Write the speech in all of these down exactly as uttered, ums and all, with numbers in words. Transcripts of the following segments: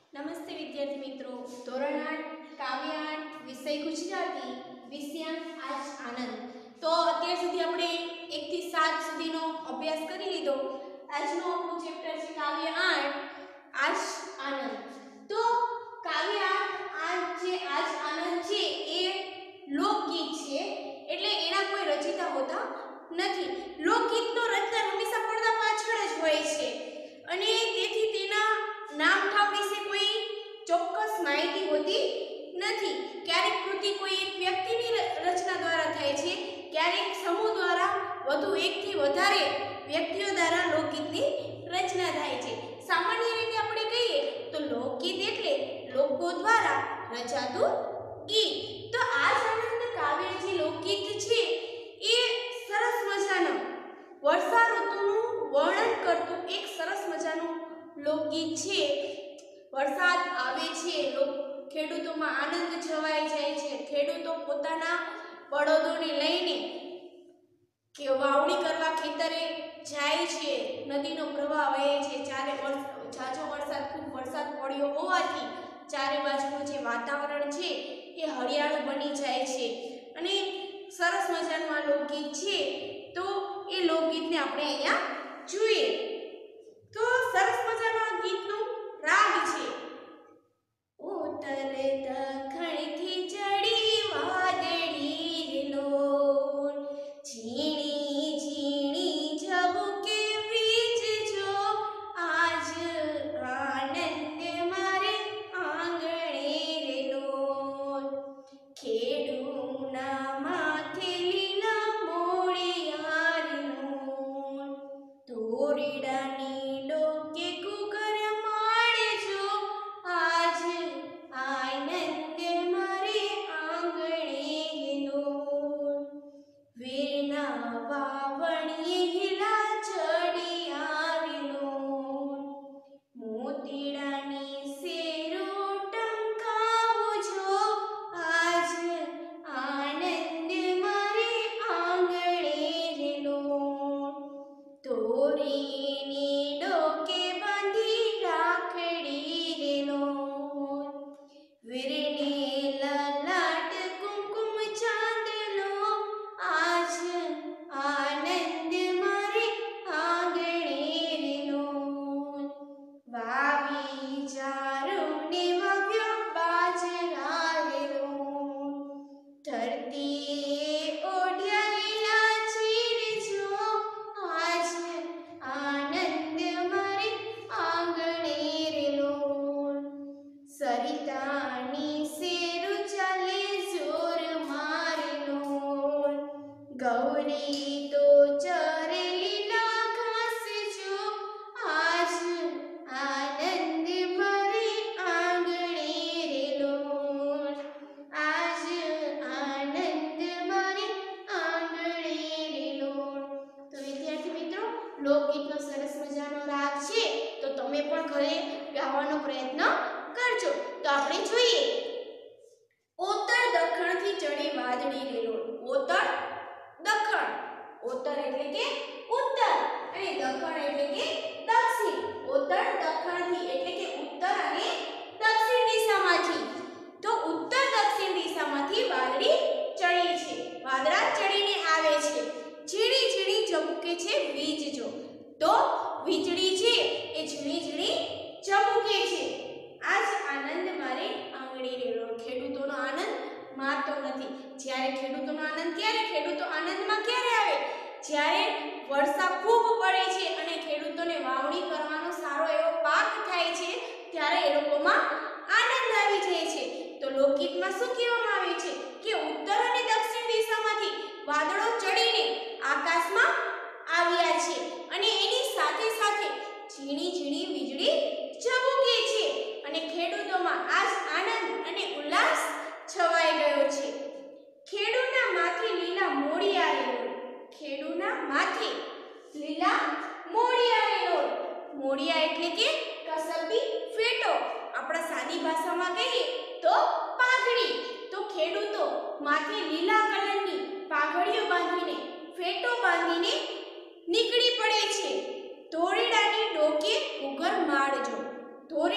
નમસ્તે વિદ્યાર્થી મિત્રો, ધોરણ આઠ કાવ્ય આઠ વિષય ગુજરાતી વિષયાંક આજ આનંદ. તો અત્યાર સુધી આપણે એક થી સાત સુધીનો અભ્યાસ કરી લીધો. આજનો આપણું ચેપ્ટર છે કાવ્ય આઠ આજ આનંદ. તો કાવ્ય આઠ આજ જે આજ આનંદ છે એ લોકગીત છે, એટલે એના કોઈ રચિતા હોતા નથી. લોકગીતનો રચના હંમેશા પડદા પાછળ જ હોય છે અને તેથી તેના નામ ઠામ વિશે કોઈ ચોક્કસ માહિતી હોતી નથી. ક્યારેક કૃતિ કોઈ એક વ્યક્તિની રચના દ્વારા થાય છે, ક્યારેક સમૂહ દ્વારા વધુ એકથી વધારે વ્યક્તિઓ દ્વારા લોકગીતની રચના થાય છે. સામાન્ય રીતે આપણે કહીએ તો લોકગીત એટલે લોકો દ્વારા રચાતું ગીત. તો આજ આનંદ કાવ્ય જે લોકગીત છે એ સરસ મજાનું વર્ષા ઋતુનું વર્ણન કરતું એક સરસ મજાનું લોકગીત છે. વરસાદ આવે છે, ખેડૂતોમાં આનંદ છવાઈ જાય છે. ખેડૂતો પોતાના બળદોને લઈને કે વાવણી કરવા ખેતરે જાય છે. નદીનો પ્રવાહ વહે છે. ચારે ઝાઝો વરસાદ ખૂબ વરસાદ પડ્યો હોવાથી ચારે બાજુનું જે વાતાવરણ છે એ હરિયાળું બની જાય છે અને સરસ મજાનું આ લોકગીત છે. તો એ લોકગીતને આપણે અહીંયા જોઈએ તો સરસ મજાના ગીતનું રાગ છે. ઉત્તર દખણથી ચડી વાદળી લોલ, ઝીણી ઝીણી ઝબુકે વીજ જો, આજ આનંદ મારે આંગણે રે લોલ. ખેડૂના માથે લીલા મોળિયાર લોલ, ધોરીડાની ડોકે કુકર માળજો, આજ આનંદ મારે આંગણે લોલ. વીરના વાવણીએ હિલા ચડી આવી લોલ, મોતીડાની શેરો ટંકાવજો, આજ આનંદ મારે આંગણે લોલ. તોરીની ડોકે બાંધી રાખડી રે લોલ, વીરને લલાટ કુમકુમ ચાંદલો, આજ આનંદ મારે આંગણે રે લોલ. વાવી જારુને વાવ્યો બાજરા રે લોલ, ધરતીએ ઓઢ્યા લીલા ચીરજો, આજ આનંદ મારે આંગણે રે લોલ. સરિતાની શેરુ ચાલે જોર મારે લોલ, ગૌરી તો ચરે લીલા ઘાસ જો, આજ આનંદ મારે આંગણે રે લોલ. આજ આનંદ મારે આંગણે રે લોલ. તો વિદ્યાર્થી મિત્રો, લોકગીતનો સરસ મજાનો રાગ છે, તો તમે પણ ઘરે ગાવાનો પ્રયત્ન કરજો. તો આપણે જોઈએ ઉત્તર દખણથી ચડી વાદળી રે લોલ. ઉત્તર દખણ, ઉત્તર એટલે કે ઉત્તર અને દખણ એટલે કે દક્ષિણ. ઉત્તર દખણથી એટલે કે ઉત્તર અને દક્ષિણ દિશામાંથી. તો ઉત્તર દક્ષિણ દિશામાંથી વાદળી ચડી છે, વાદળા ચડીને આવે છે. ઝીણી ઝીણી ઝબુકે છે વીજ જો, તો વીજળી છે એ ઝીણી ઝીણી ઝબુકે છે. આજ આનંદ મારે આંગણે રે લોલ. ખેડૂતોનો આનંદ મારતો નથી. જ્યારે ખેડૂતોનો આનંદ ક્યારે ખેડૂતો આનંદમાં ક્યારે આવે? જ્યારે વર્ષા ખૂબ પડે છે અને ખેડૂતોને વાવણી કરવાનો સારો એવો પાક થાય છે, ત્યારે એ લોકોમાં આનંદ આવી જાય છે. તો લોકગીતમાં શું કહેવામાં આવ્યું છે કે ઉત્તર અને દક્ષિણ દિશામાંથી વાદળો ચડીને આકાશમાં આવ્યા છે અને એની સાથે સાથે ઝીણી ઝીણી વીજળી ઝબુકે છે અને ખેડૂતોમાં આજ આનંદ અને ઉલ્લાસ છવાઈ ગયો છે. ખેડૂના માથે લીલા મોળિયા રે લોલ, ખેડૂના માથે લીલા મોળિયા રે લોલ. મોળિયા એટલે કે કસબી ફેટો, આપણા સાદી ભાષામાં કહીએ તો પાઘડી. તો ખેડૂતો માથે લીલા કલરની પાઘડીઓ બાંધીને, ફેટો બાંધીને નીકળી પડે છે. ધોરીડાની ડોકે ઘૂઘર માળજો, ધોરી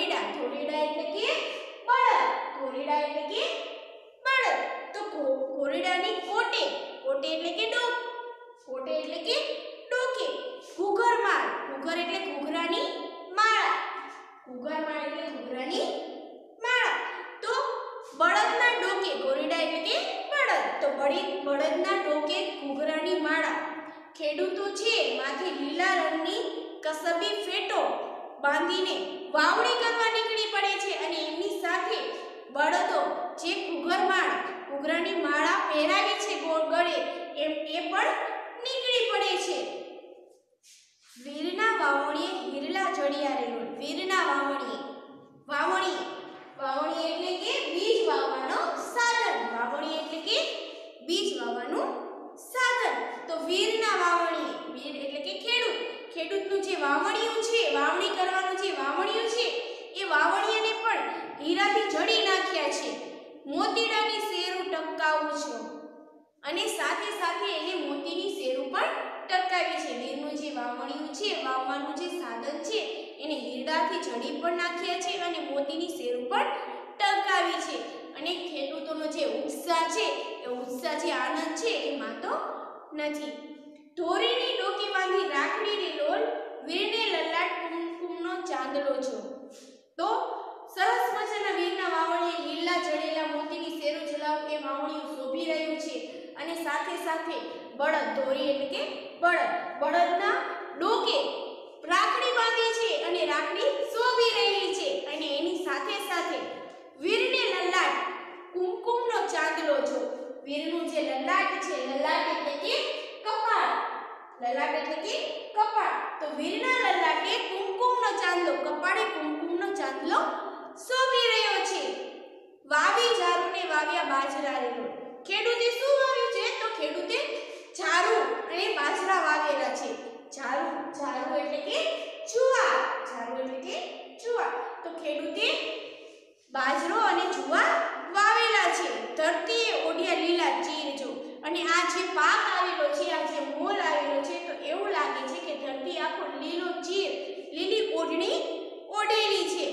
ધોરીડા, ધોરીડા એટલે કે બળદ, ધોરીડા એટલે કે બળદ. તો ઘોડીડાની કોટે, કોટે એટલે કે ડોક, કોટે એટલે કે ડોકે. ઘૂઘરમાળ, ઘૂઘર એટલે ઘૂઘરાની માળા, ઘૂઘરમાળ એટલે ઘૂઘરાની માળા. તો બળદના ડોકે, ઘોડીડા એટલે કે બળદ, તો બળી બળદના ડોકે ઘૂઘરાની માળા. ખેડૂતો છે માથે લીલા રંગની કસબી ફેટો બાંધીને વાવણી કરવા નીકળી પડે છે અને એમની સાથે બળદો જે ઘૂઘરમાળ, ઘૂઘરાની માળા પહેરાવી છે ગળે, એમ એ પણ નીકળી પડે છે. વીરના વાવણીએ હિરલા જડિયા રેલો, વીરના વાવણીએ, વાવણી, વાવણી એટલે કે બીજ વાવવાનો સાધન, વાવણી એટલે કે બીજ વાવવાનું સાધન. તો વીરના વાવણીએ, વીર એટલે કે ખેડૂત, ખેડૂતનું જે વાવણીયું છે, વાવણી કરવાનું જે વાવણીયું છે એ વાવણીયાને પણ હીરાથી જડી નાખ્યા છે. મોતીડાની શેરું ટપકાવું છો અને સાથે સાથે એને મોતીની શેરું પણ ટપકાવી છે. વીરનું જે વાવણીયું છે, વાવવાનું જે સાધન છે એને હીરાથી જડી પણ નાખ્યા છે અને મોતીની શેરું પણ ટપકાવી છે. અને ખેડૂતોનો જે ઉત્સાહ છે એ ઉત્સાહ જે આનંદ છે એ માતો નથી. ધોરીની ડોકી બાંધી રાખડીની લોલ, વીરને લલાટ કુમકુમનો ચાંદલો છો. તો સરસ મજાના વીરના વાવણીએ લીલા જડેલા મોતીની શેરું ઝલાવ એ વાવણીયું શોભી રહ્યું છે અને સાથે સાથે બળદ, ધોરી એટલે કે બળદ, બળદના ડોકે રાખડી બાંધી છે અને રાખડી શોભી રહી છે અને એની સાથે સાથે વીરને લલાટ કુમકુમનો ચાંદલો છો. વીરનું જે લલાટ છે, લલાટ એટલે કે કપાળ, લલાટ એટલે કે કપાળ, તો વીરના લલાટે કુમકુમનો ચાંદલો, કપાળે કુમકુમનો ચાંદલો શોભી રહ્યો છે. વાવી જારુને વાવ્યા બાજરા રેલો, ખેડૂતે શું વાવ્યું છે? તો ખેડૂતે જારુ અને બાજરા વાવેલા છે. જારુ, જારુ એટલે કે જુવાર, જારુ એટલે કે જુવાર, તો ખેડૂતે બાજરો અને જુવાર વાવેલા છે. ધરતીએ ઓઢ્યા લીલા ચીર જો, અને આ જે પાક આવેલો છે, આ જે મોલ આવેલો છે, તો એવું લાગે છે કે ધરતી આખો લીલો ચીર, લીલી ઓઢણી ઓઢેલી છે.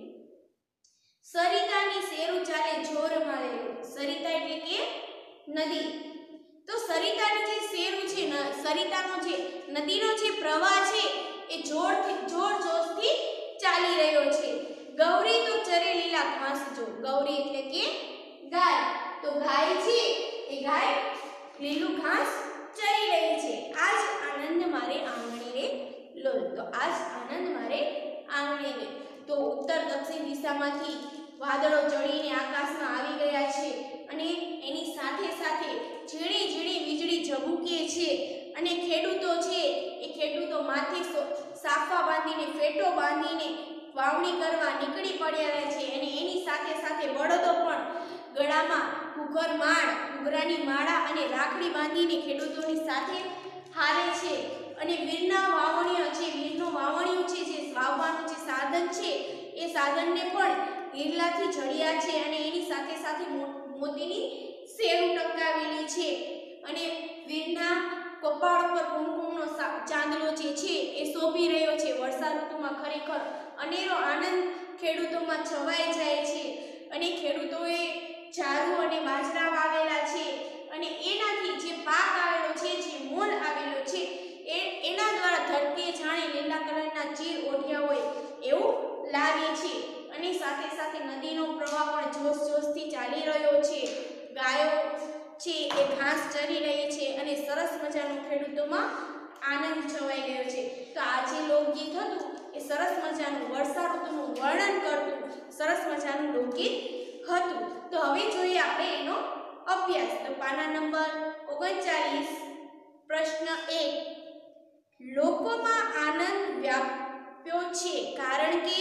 સરિતાની શેરું ચાલે જોર મારેલો, સરિતા એટલે કે નદી, તો સરિતાની જે શેરું છે, સરિતાનો જે નદીનો જે પ્રવાહ છે એ જોરથી જોર જોશથી ચાલી રહ્યો છે. ગૌરી તો ચરે લીલા ઘાસ જો, ગૌરી એટલે કે ગાય, તો ગાય છે એ ગાય લીલું ઘાસ ચરી રહી છે. આજ આનંદ મારે આંગણે રે લોલ, તો આજ આનંદ મારે આંગણે રે. તો ઉત્તર દક્ષિણ દિશામાંથી વાદળો ચડીને આકાશમાં આવી ગયા છે અને એની સાથે સાથે ઝીણી ઝીણી વીજળી ઝબૂકે છે અને ખેડૂતો છે એ ખેડૂતો માથે સાફા બાંધીને, ફેટો બાંધીને વાવણી કરવા નીકળી પડ્યા છે અને એની સાથે સાથે બળદો પણ ગળામાં ઘૂઘરમાળ, ઘૂઘરાની માળા અને રાખડી બાંધીને ખેડૂતોની સાથે હાલે છે. અને વીરના વાવણીઓ છે, વીરનો વાવણીયું છે, જે વાવવાનું જે સાધન છે એ સાધનને પણ હીરલાથી જડિયા છે અને એની સાથે સાથે મોતીની શેરું ટપકાવેલી છે. અને વીરના કપાળ પર કુમકુમનો ચાંદલો જે છે એ શોભી રહ્યો છે. વર્ષા ઋતુમાં ખરેખર અનેરો આનંદ ખેડૂતોમાં છવાઈ જાય છે અને ખેડૂતોએ જારુ અને બાજરા વાવેલા છે અને એનાથી જે પાક આવેલો છે, જે મોલ આવેલો છે, એ એના દ્વારા ધરતીએ જાણે લીલા કલરના ચીર ઓઢ્યા હોય એવું લાગે છે. અને સાથે સાથે નદીનો પ્રવાહ પણ જોશ જોશથી ચાલી રહ્યો છે. ગાયો છે એ ઘાસ ચરી રહી છે અને સરસ મજાનો ખેડૂતોમાં આનંદ છવાઈ ગયો છે. તો આ જે લોકગીત હતું એ સરસ મજાનું વર્ષા ઋતુનું વર્ણન કરતું સરસ મજાનું લોકગીત હતું. તો હવે જોઈએ આપણે એનો અભ્યાસ. તો પાના નંબર ઓગણચાલીસ, પ્રશ્ન એક, લોકોમાં આનંદ વ્યાપ્યો છે કારણ કે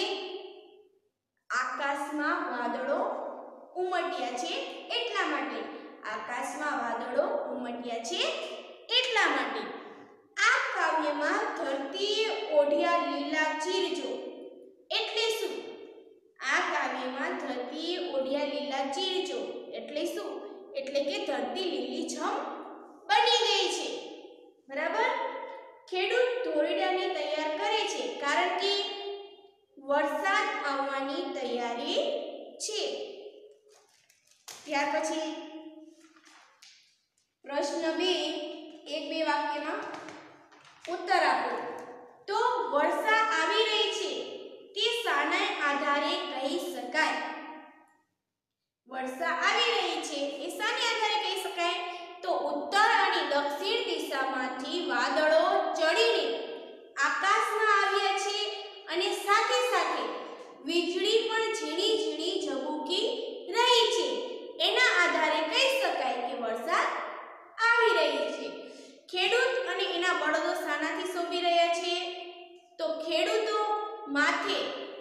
આકાશમાં વાદળો ઉમટ્યા છે એટલા માટે, આકાશમાં વાદળો ઉમટ્યા છે એટલા માટે. આ કાવ્યમાં ધરતીએ ઓઢ્યા લીલા ચીર જો, એટલે શું? આ કાવ્યમાં ધરતીએ ઓઢ્યા લીલા ચીર જો એટલે શું? એટલે કે ધરતી લીલીછમ બની ગઈ છે. બરાબર. ખેડૂત ધોરીડાને તૈયાર કરે છે કારણ કે વરસાદ આવવાની તૈયારી છે. ત્યાર પછી પ્રશ્ન બે, એક બે વાક્યમાં ઉત્તર આપો. તો વર્ષા આવી રહી છે તે શાના આધારે કહી શકાય? વર્ષા આવી રહી છે એ શાને આધારે કહી શકાય? તો ઉત્તર અને દક્ષિણ દિશામાંથી વાદળો ચડીને આકાશમાં આવ્યા છે અને સાથે સાથે વીજળી પણ ઝીણી ઝીણી ઝબૂકી રહી છે. એના આધારે કહી શકાય કે વરસાદ આવી રહી છે. ખેડૂત અને એના બળદો શાનાથી શોભી રહ્યા છે? તો ખેડૂતો માથે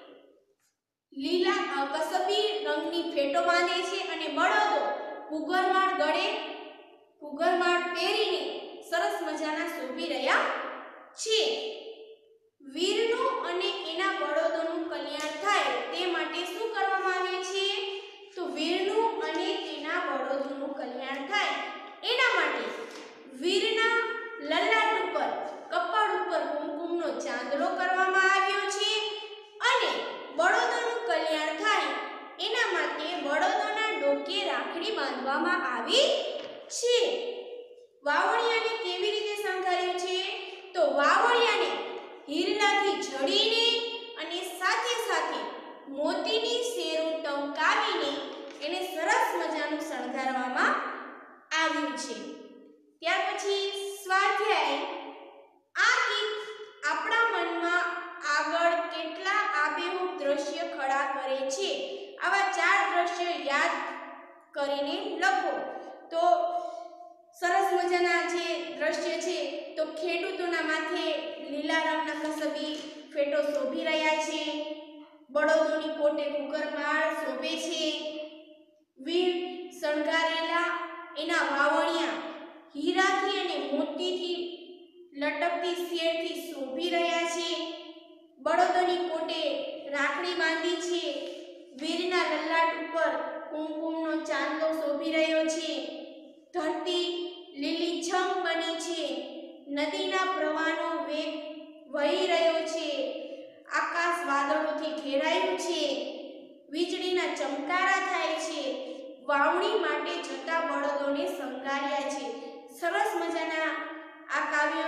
લીલા કસબી રંગની ફેટો બાંધે છે અને બળદો ઘૂઘરમાળ ગળે ઘૂઘરમાળ પહેરીને સરસ મજાના શોભી રહ્યા છે. વીરનું અને એના બળદોનું કલ્યાણ થાય તે માટે શું કરવામાં આવે છે? તો વીરનું અને તેના બળદોનું કલ્યાણ થાય એના માટે વીરના લલાટ ઉપર કપાળ ઉપર કુમકુમનો ચાંદલો કરવામાં આવ્યો છે અને બળદોનું કલ્યાણ થાય એના માટે બળદોના ડોકે રાખડી બાંધવામાં આવી છે. વાવડિયાને કેવી રીતે શણગાર્યું છે? તો વાવડિયાને હીરલાથી જડીને અને સાથે સાથે મોતીની શેરું ટંકાવીને એને સરસ મજાનું શણગારવામાં આવ્યું છે. ત્યાર પછી સ્વાધ્યાય. આ ગીત આપણા મનમાં આગળ કેટલા આબેહૂબ દ્રશ્ય ખડા કરે છે? આવા ચાર દ્રશ્યો યાદ કરીને લખો. તો સરસ મજાના જે દ્રશ્ય છે તો ખેડૂતોના માથે લીલા રંગના કસબી ફેટો શોભી રહ્યા છે, બળદોની કોટે ઘૂઘરમાળ શોભે છે, વીર શણગારેલા એના વાવણિયા હીરાથી અને મોતીથી લટકતી શેરથી શોભી રહ્યા છે, બળદોની કોટે રાખડી બાંધી છે, વીરના લલાટ ઉપર કુમકુમનો ચાંદલો શોભી રહ્યો છે, ધરતી લીલીછમ બની છે, નદીના પ્રવાહનો વેગ વહી રહ્યો છે, આકાશ વાદળોથી ઘેરાયું છે, વીજળીના ચમકારા થાય છે, વાવણી માટે જતા બળદોને શણગાર્યા છે. સરસ મજાના આ કાવ્ય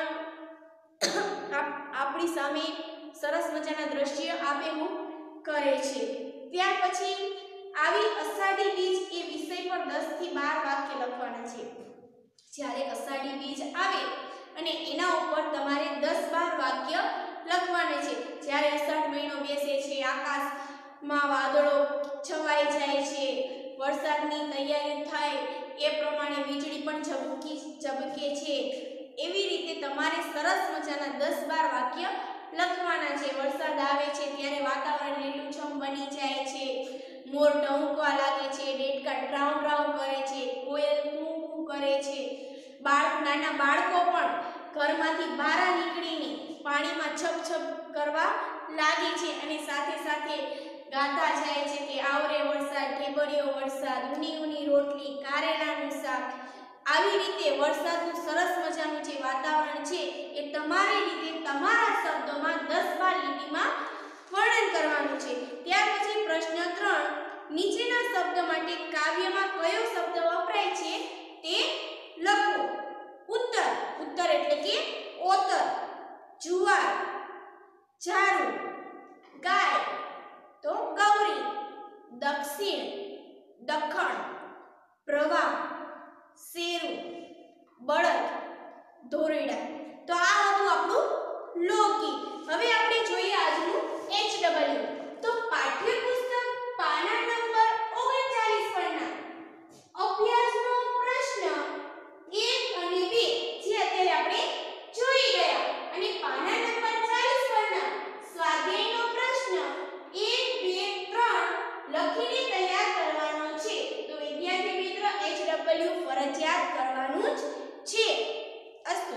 આપણી સામે સરસ મજાના દ્રશ્ય આબેહૂબ કરે છે. ત્યાર પછી આવી અષાઢી બીજ એ વિષય પર દસ થી બાર વાક્ય લખવાના છે. જ્યારે અષાઢી બીજ આવે અને એના ઉપર તમારે દસ બાર વાક્ય લખવાના છે. જ્યારે અષાઢ મહિનો બેસે છે, આકાશમાં વાદળો છવાઈ જાય છે, વરસાદની તૈયારી થાય એ પ્રમાણે વીજળી પણ ઝબૂકી ઝબકે છે, એવી રીતે તમારે સરસ મજાના દસ બાર વાક્ય લખવાના છે. વરસાદ આવે છે ત્યારે વાતાવરણ લીલુંછમ બની જાય છે, મોર ટહુકવા લાગે છે, ડેડકા ડ્રાઉં ડ્રાઉં કરે છે, કોયલ કૂ કૂ કરે છે, બાળક નાના બાળકો પણ ઘરમાંથી બહાર નીકળીને પાણીમાં છપ છપ કરવા લાગે છે અને સાથે સાથે ગાતા જાય છે કે આવરે વરસાદ, ઢેબરિયો વરસાદ, ઊની ઊની રોટલી, કારેલાનું શાક. આવી રીતે વરસાદનું સરસ મજાનું જે વાતાવરણ છે એ તમારી રીતે તમારા શબ્દોમાં દસ બાર લીટીમાં વર્ણન કરવાનું છે. ત્યાર પછી પ્રશ્ન ત્રણ, નીચેના શબ્દ માટે કાવ્યમાં કયો શબ્દ વપરાય છે તે લખો. ઉત્તર, ઉત્તર એટલે કે ઓતર, જુવાર, ઝાડુ, ગાય તો ગૌરી, દક્ષિણ, દખણ, પ્રવાહ, શેરું, બળદ, ધોરડા. તો આ હતું આપણું લોકગીત. હવે આપણે જોઈએ આજનું એચ ડબલ્યુ. તો પાઠ્યપુસ્તક પાના નંબર ઓગણચાલીસ પરના અભ્યાસનો પ્રશ્ન એક અને બે જે અત્યારે આપણે જોઈ ગયા અને પાના નંબર ચાલીસ પરના સ્વાધ્યાયનો પ્રશ્ન એક બે ત્રણ લખીને તૈયાર કરવાનો છે. તો વિદ્યાર્થી મિત્ર એચ ડબલ્યુ ફરજિયાત કરવાનું જ છે. અસ્તુ.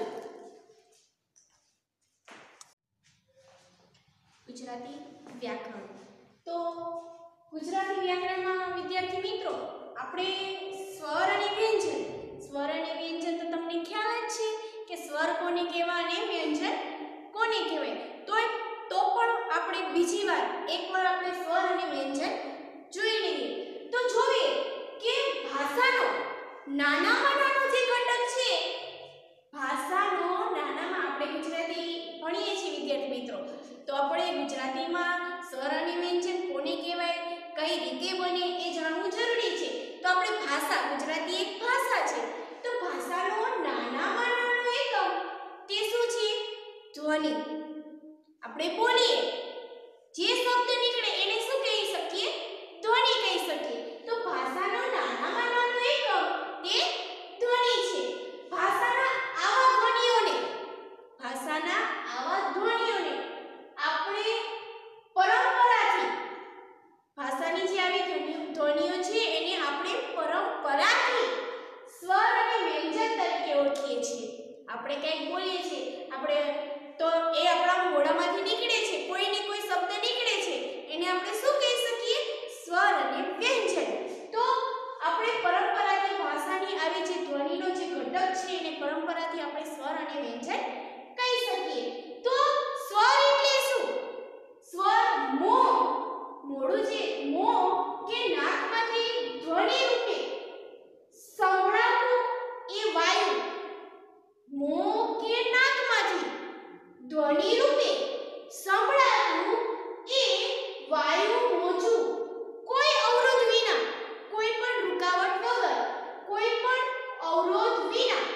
ગુજરાતી વ્યાકરણ. તો ગુજરાતી વ્યાકરણમાં વિદ્યાર્થી મિત્રો આપણે સ્વર અને વ્યંજન, સ્વર અને વ્યંજન તો તમને ખ્યાલ જ છે કે સ્વર કોને કહેવાય અને વ્યંજન કોને કહેવાય. તો તો પણ આપણે બીજી વાર એકવાર આપણે સ્વર અને વ્યંજન જોઈ લઈએ તો જોઈએ કે ભાષાનો નાનામાં નાનો જે ઘટક છે, ભાષાનો નાનામાં આપણે ગુજરાતી ભણીએ છીએ વિદ્યાર્થી મિત્રો, તો આપણે ગુજરાતીમાં સ્વર અને વ્યંજન કોને કહેવાય, કઈ રીતે બને એ જાણવું જરૂરી છે. તો આપણે ભાષા, ગુજરાતી એક ભાષા છે, તો ભાષાનો નાનામાં નાનો એકમ તે શું છે? ધ્વનિ. આપણે બોલીએ જે શબ્દ નીકળે એને શું કહી શકીએ? ધ્વનિ કહી શકીએ. તો ભાષાનો નાનામાં નાનો એકમ તે ધ્વનિ છે. ભાષાના આવા ધ્વનિઓને ભાષાના આવા ધ્વનિઓને આપણે પરંપરાથી, ભાષાની જે આવી ધ્વનિઓ છે એને આપણે પરંપરાથી સ્વર અને વ્યંજન તરીકે ઓળખીએ છીએ. આપણે કંઈક બોલીએ છીએ, આપણે તો એ આપણા મોઢામાંથી નીકળે છે, કોઈ ને કોઈ શબ્દ નીકળે છે, એને આપણે શું કહી શકીએ? સ્વર અને વ્યંજન. તો આપણે પરંપરાથી ભાષાની આવી જે ધ્વનિનો જે ઘટક છે એને પરંપરાથી આપણે સ્વર અને વ્યંજન કહી શકીએ. તો સ્વર એટલે શું? સ્વર મોં, મોઢું જે મોં કે નાકમાંથી ધ્વનિ રૂપે સંભળાતું એ વાયુ, મોં કે નાકમાંથી ધ્વનિ રૂપે સંભળાતું એ વાયુ મોજું કોઈ અવરોધ વિના, કોઈ પણ રૂકાવટ વગર, કોઈ પણ અવરોધ વિના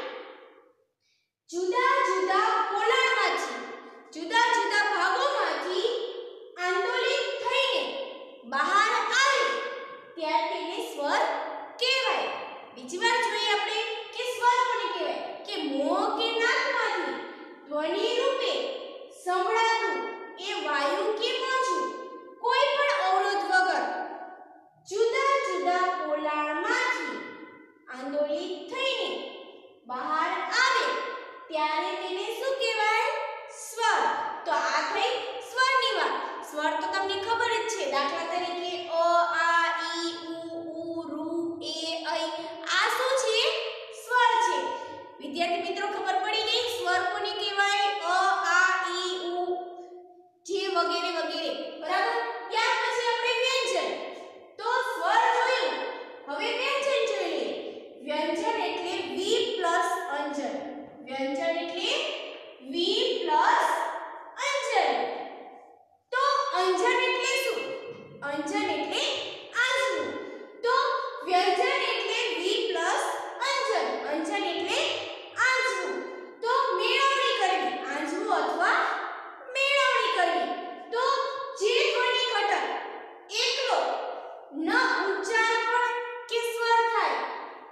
જુદા જુદા પોલાણમાંથી, જુદા જુદા ભાગોમાંથી આંદોલિત થઈને બહાર આવે ત્યારે તેને સ્વર કહેવાય. બીજી વાર જોઈએ આપણે કે સ્વર કોને કહેવાય? કે મોં કે નાકમાંથી ધ્વનિ રૂપે સંભળાતું એ વાયુ કે મોજું કોઈ પણ અવરોધ વગર જુદા જુદા પોલાણમાંથી આંદોલિત થઈને બહાર આવે ત્યારે તેને શું કહેવાય? સ્વર. તો આ થઈ સ્વરની વાત. સ્વર તો તમને ખબર જ છે, દાખલા તરીકે અ, આ, ઈ, ઉ, ઉ, રૂ, એ, ઐ, આ શું છે? સ્વર છે. વિદ્યાર્થી મિત્રો ખબર પડી ગઈ સ્વર કોને કહેવાય? અ, આ, ઈ, ઉ, જે વગેરે વગેરે. બરાબર. ત્યાર પછી આપણે વ્યંજન. તો સ્વર જોયું, હવે વ્યંજન જોઈ લઈએ. વ્યંજન એટલે વી પ્લસ અંજન. વ્યંજન એટલે વી પ્લસ અંજન. તો અંજન એટલે શું? અંજન એટલે આંજવું. તો વ્યંજન એટલે વી પ્લસ અંજન. અંજન એટલે આંજવું. તો મેળવણી કરવી, આંજવું અથવા મેળવણી કરવી. તો જે ધ્વનિ ઘટક એકલો ન ઉચ્ચારણ કે સ્વર થાય,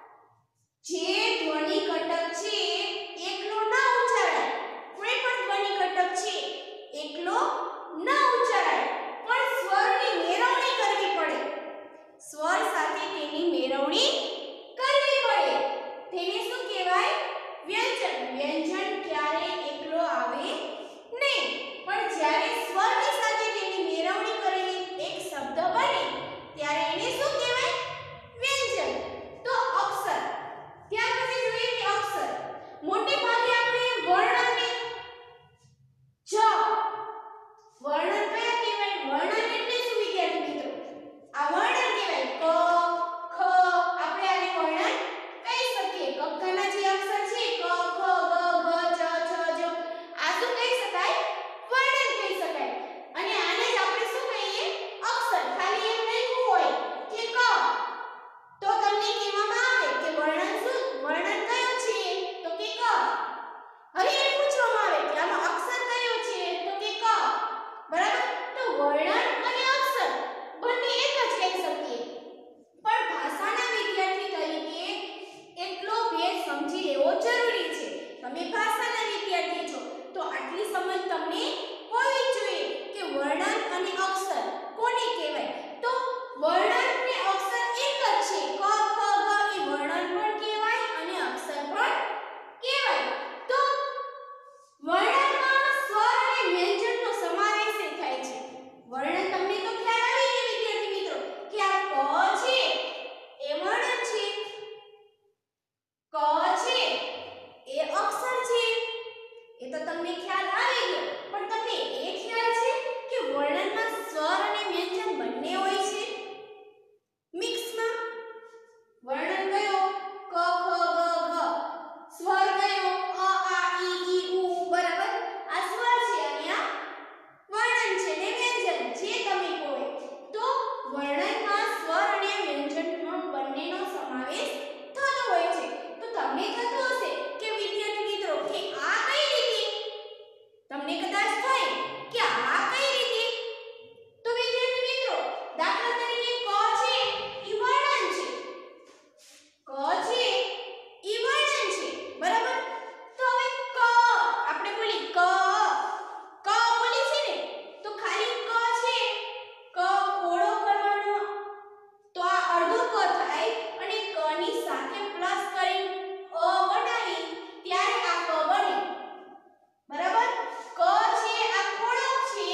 જે ધ્વનિ ઘટક છે એકલો ન ઉચ્ચારાય, કોઈ પણ ધ્વનિ ઘટક છે એકલો ન ઉચ્ચારાય પણ સ્વરની મેળવણી કરવી પડે, સ્વર સાથે તેની મેળવણી કરવી પડે, તેને શું કહેવાય? વ્યંજન. વ્યંજન ક્યારે એકલો આવે નહીં, પણ જ્યારે સ્વરની સાથે તેની મેળવણી કરેલી એક શબ્દ બને ત્યારે એને શું કહેવાય? વ્યંજન. તો અક્ષર. ત્યાર પછી જોઈએ કે અક્ષર. મોટે ભાગે આપણે વર્ણનને જ વર્ણન કયા કહેવાય? વર્ણન એટલે શું વિદ્યાર્થી મિત્રો? આ વર્ણન કહેવાય. ક, ખ, આપણે આને વર્ણન કહી શકીએ. કક્કાના જે અક્ષર છે ક, ખ, ગ, ઘ, ચ, છ, જ, આ શું કહી શકાય? વર્ણન કહી શકાય. અને આને જ આપણે શું કહીએ? અક્ષર. ખાલી એમ લખ્યું હોય કે ક, તો તમને કહેવામાં આવે કે વર્ણન શું, વર્ણન કયો છે? તો કે ક. હવે એ પૂછવામાં આવે કે આમાં અક્ષર કયો છે? તો કે ક. બરાબર. તો વર્ણન અને અક્ષર બંને એક જ કહી શકીએ, પણ ભાષાના વિદ્યાર્થી તરીકે એટલો ભેદ સમજી લેવો જરૂરી છે. તમે ભાષાના વિદ્યાર્થી છો તો આટલી સમજ તમને હોવી જોઈએ કે વર્ણન અને અક્ષર કોને કહેવાય. તો વર્ણન અને અક્ષર એક જ છે. ક, ખ, ગ એ વર્ણન પણ કહેવાય અને અક્ષર પણ કહેવાય. તો વર્ણનમાં સ્વર અને વ્યંજનનો સમાવેશ થાય છે. વર્ણન તમને તો ખ્યાલ આવી ગયો વિદ્યાર્થી મિત્રો કે આ ક છે એ વર્ણન છે, ક છે એ અક્ષર છે, એ તો તમને ખ્યાલ આવી ગયો. પણ તમને એ ખ્યાલ છે કે વર્ણનમાં વ્યંજન બંને હોય છે મિક્સમાં. વર્ણ કયો? ક ખ ગ ઘ. સ્વર કયો? અ આ ઈ ઈ ઉ. બરાબર, આ સ્વર છે અને આ વર્ણન છે ને વ્યંજન જે તમે કહો. તો વર્ણનમાં સ્વર અને વ્યંજનનો બંનેનો સમાવેશ થતો હોય છે. તો તમને થતું હશે કે વિદ્યાર્થી મિત્રો કે આ કઈ રીતે? તમને કદાચ થાય કે આ કઈ રીતે? તો વિદ્યાર્થી મિત્રો દાખલા તરીકે ક છે ઈ વર્ણન છે. ક છે ઈ વર્ણન છે. બરાબર, તો હવે ક આપણે બોલી ક ક બોલી છે ને, તો ખાલી ક છે, ક ખોડો કરવાનો, તો આ અડધો ક થાય અને ક ની સાથે પ્લસ કરી અ બનાવી ત્યારે આ ક બને. બરાબર, ક છે આ ખોડો છે,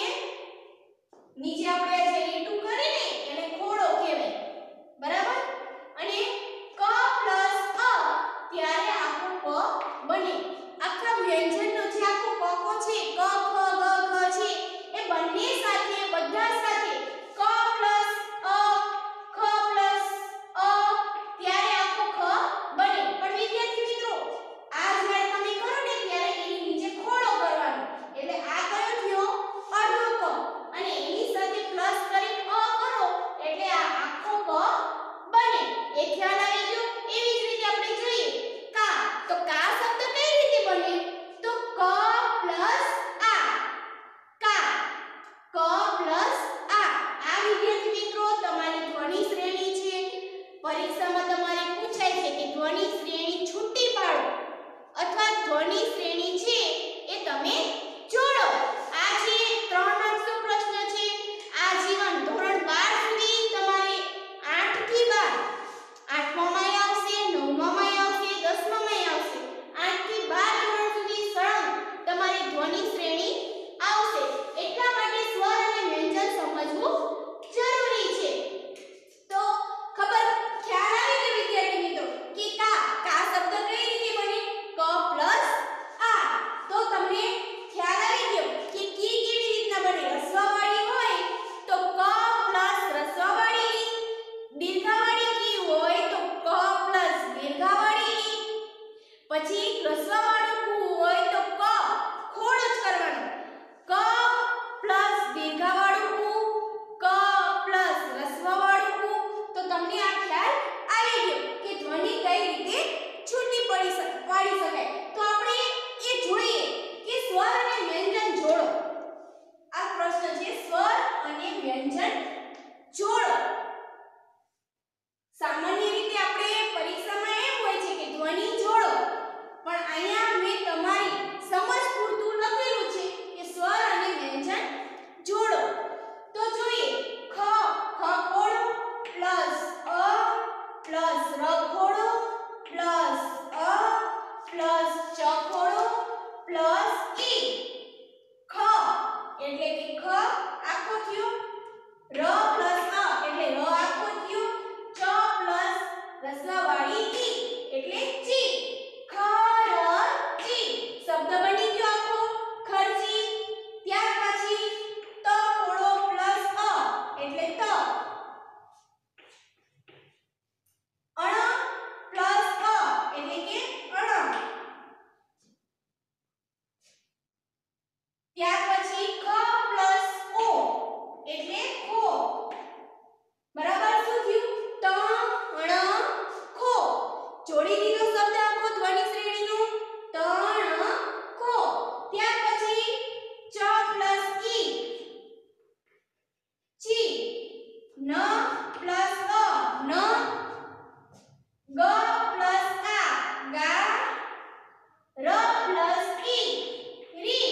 નીચે આપણે જે લીટું કરીને એને ખોડો કહેવાય. બરાબર, અને ક પ્લસ અ ત્યારે આખો ક બને. આખા વ્યંજનનો જે આખો કકો છે ક ખ ગ ઘ છે એ બંને સાથે બધા સાથે ક પ્લસ અ ખ પ્લસ અ ત્યારે આખો ખ બને. પણ વિદ્યાર્થી મિત્રો આ જ્યારે તમે કરો ને ત્યારે એની નીચે ખોડો કરવાનો, એટલે આ કયો થયો? અડધો ક, અને એની સાથે પ્લસ કરી અ કરો એટલે આ આખો ક બને. એ ખ્યાલ આવી ગયો? એવી જ રીતે આપણે જોઈએ કા. તો કા શબ્દ કઈ રીતે બને? તો ક પ્લસ આ. કા, ક પ્લસ આ. આ વિદ્યાર્થી મિત્રો તમારી ધ્વનિ શ્રેણી છે. પરીક્ષામાં તમારે પૂછાય છે કે ધ્વનિ શ્રેણી છૂટી પાડો અથવા ધ્વનિ શ્રેણી છે એ તમે જોડો. આ છે ત્રણ માર્ક્સનો પ્રશ્ન છે. આ જીવન ધોરણ બાર સુધી તમારે આઠ થી બાર, આઠમામાં આવશે, નવમામાં આવશે, દસમામાં આવશે. આઠ થી બાર ધોરણ સુધી સળંગ તમારી ધ્વનિ શ્રેણી આવશે. એટલા માટે સ્વર અને વ્યંજન સમજવું જરૂરી છે. તો ખબર ખ્યાલ આવી ગયો વિદ્યાર્થી મિત્રો કે કા કા શબ્દ કઈ રીતે બને? ક પ્લસ આ. તો તમને ખ્યાલ આવી ગયો કે કી કેવી રીતના બને? રસ્વવાળી હોય તો ક પ્લસ રસ્વવાળી ઈ. દીર્ઘવાળી કી હોય તો ક પ્લસ દીર્ઘવાળી ઈ. પછી રસ્વવાળું કુ હોય તો ક ખોડો જ કરવાનો. ક પ્લસ દીર્ઘવાળું કુ, ક પ્લસ રસ્વવાળું કુ. તો તમને આ ખ્યાલ આવી ગયો કે ધ્વનિ કઈ રીતે છૂટી પડી શકે પાડી શકાય. તો આપણે એ જોઈએ કે સ્વર અને વ્યંજન જોડો. આ પ્રશ્ન છે સ્વર અને વ્યંજન જોડો. સામાન્ય રીતે આપણે પરીક્ષામાં એમ હોય છે કે ધ્વનિ જોડો, પણ અહીંયા મેં તમારી સમજ પૂરતું લખેલું છે કે સ્વર અને વ્યંજન જોડો. તો જોઈએ ખ ખ ખોડો પ્લસ અ પ્લસ ર ખોડો પ્લસ અ પ્લસ ચ ખોડો પ્લસ ઈ. ખ એટલે કે ખ આખો થયો, ર પ્લસ અ એટલે ર આખો થયો, ચ પ્લસ રસ્વવાળી ઈ એટલે ચી. ખરચી શબ્દ બની ગયો આખો ખર્ચી. ત્યાર પછી ત ખોડો પ્લસ અ એટલે ત. અણ પ્લસ અ એટલે કે અણ. ત્યાર પછી ખ પ્લસ ઓ એટલે ખો. બરાબર, શું થયું? તણ ખો. જોડી દીધો શબ્દ આખો ધ્વનિ શ્રેણીનો તણ ખો. ત્યાર પછી ચ પ્લસ ઈ ચી. ન પ્લસ અ ન. ગ પ્લસ આ ગા. ર પ્લસ ઈ રી.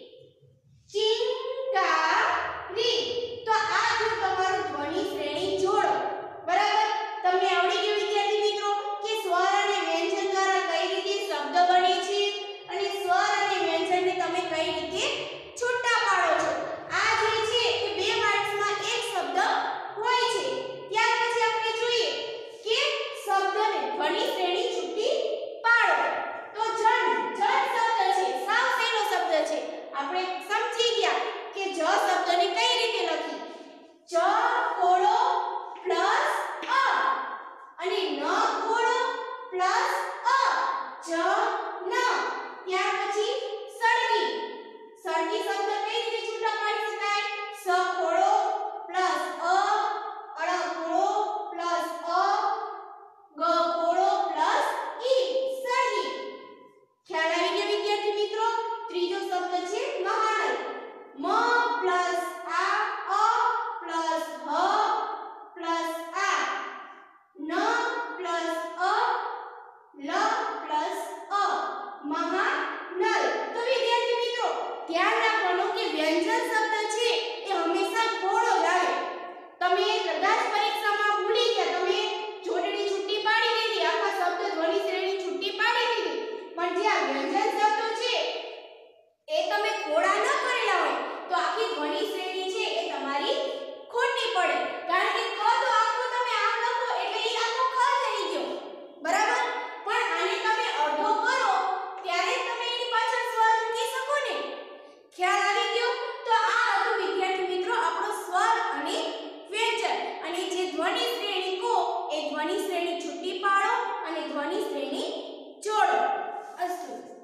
ચિંગારી. તો આ જો તમારું ધ્વનિ શ્રેણી જોડો. બરાબર, તમને આવડી ગયું વિદ્યાર્થી મિત્રો કે સ્વર અને વ્યંજન દ્વારા કઈ રીતે શબ્દ બને છે અને સ્વર અને વ્યંજનને તમે કઈ રીતે છૂટા પાડો છો. આ જે છે એ બે માર્ક્સમાં એક શબ્દ હોય છે. ત્યાર પછી આપણે જોઈએ કે શબ્દને ધ્વનિ શ્રેણી છૂટી પાડો. તો જન જન શબ્દ છે, સાવ સહેલો શબ્દ છે. આપણે સમજી ગયા કે જ શબ્દને કઈ રીતે લખી. ચ ખોડો પ્લસ અ અને ન ખોડો પ્લસ અ જ ન. ત્યાર પછી સળગી. સળગી શબ્દ કઈ રીતે છૂટા પાડી શકાય? સ ખોડો પ્લસ અ, અળ ખોડો પ્લસ અ, ગ ખોડો પ્લસ ઈ સળગી. ખ્યાલ આવી ગયો વિદ્યાર્થી મિત્રો? ત્રીજો શબ્દ છે મહાનલ. મ પ્લસ આ, અ પ્લસ હ પ્લસ આ, ન પ્લસ અ, લ પ્લસ અ, મહાનલ. તો વિદ્યાર્થી મિત્રો ધ્યાન રાખવાનું કે વ્યંજન શબ્દ છે એ હંમેશા ખોડો જ આવે. તમે કદાચ પરીક્ષામાં ભૂલી ગયા, તમે જોડણી છૂટી પાડી દીધી, આખા શબ્દ ધ્વનિ શ્રેણી છૂટી પાડી દીધી, પણ જે આ વ્યંજન શબ્દો છે એ તમે ખોડા ન કરેલા હોય તો આખી ધ્વનિ શ્રેણી છે એ તમારી ખોટી પડે. કારણ કે ક તો આખો તમે આમ લખો એટલે એ આખો ખ થઈ ગયો, બરાબર? પણ આને તમે અડધો કરો ત્યારે જ તમે એની પાછળ સ્વર મૂકી શકો ને. ખ્યાલ આવી ગયો? તો આ હતું વિદ્યાર્થી મિત્રો આપણો સ્વર અને વ્યંજન. અને જે ધ્વનિ શ્રેણી કો એ ધ્વનિ શ્રેણી છૂટી પાડો અને ધ્વનિ શ્રેણી જોડો. અસ્તુ.